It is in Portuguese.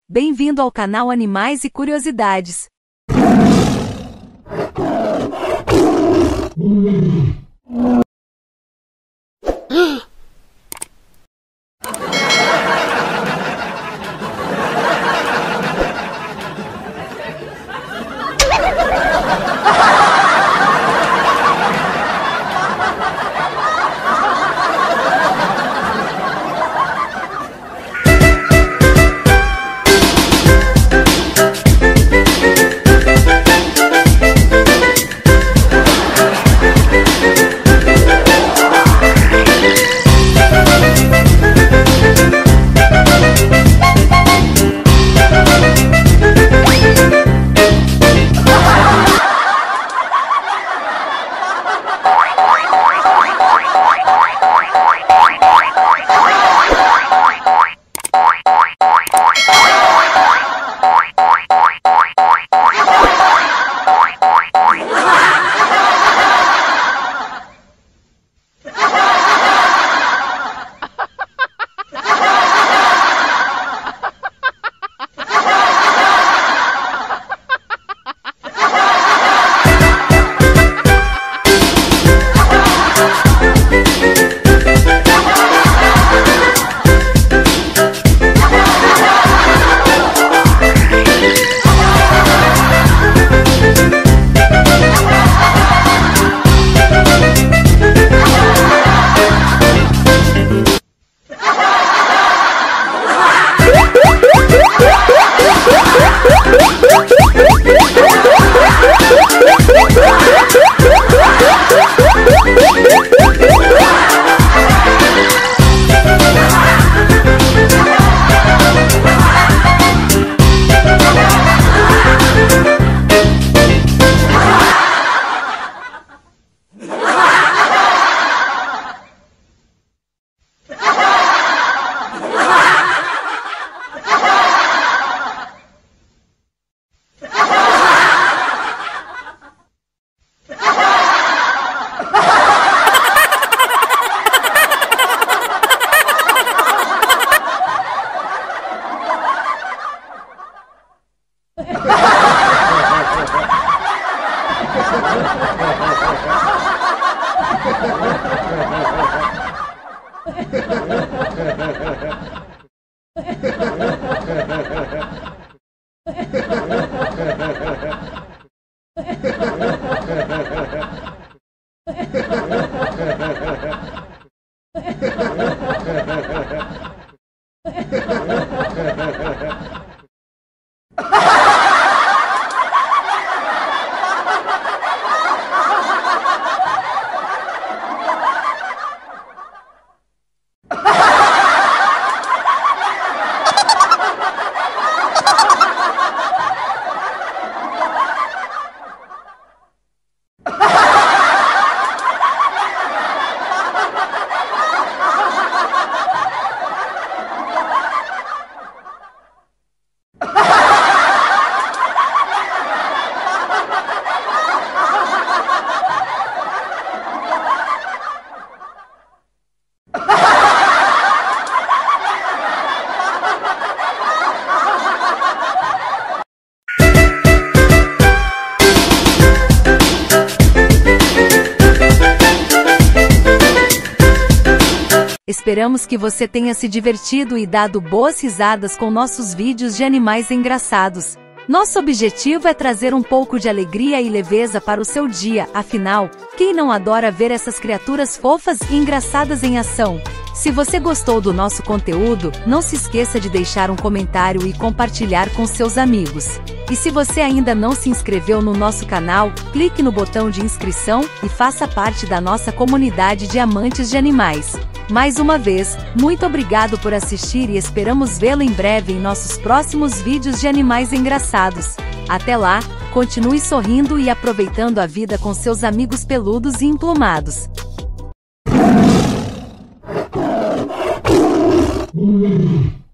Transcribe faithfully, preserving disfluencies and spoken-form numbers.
Bem-vindo ao canal Animais e Curiosidades. Esperamos que você tenha se divertido e dado boas risadas com nossos vídeos de animais engraçados. Nosso objetivo é trazer um pouco de alegria e leveza para o seu dia, afinal, quem não adora ver essas criaturas fofas e engraçadas em ação? Se você gostou do nosso conteúdo, não se esqueça de deixar um comentário e compartilhar com seus amigos. E se você ainda não se inscreveu no nosso canal, clique no botão de inscrição e faça parte da nossa comunidade de amantes de animais. Mais uma vez, muito obrigado por assistir e esperamos vê-lo em breve em nossos próximos vídeos de animais engraçados. Até lá, continue sorrindo e aproveitando a vida com seus amigos peludos e emplumados. Hum.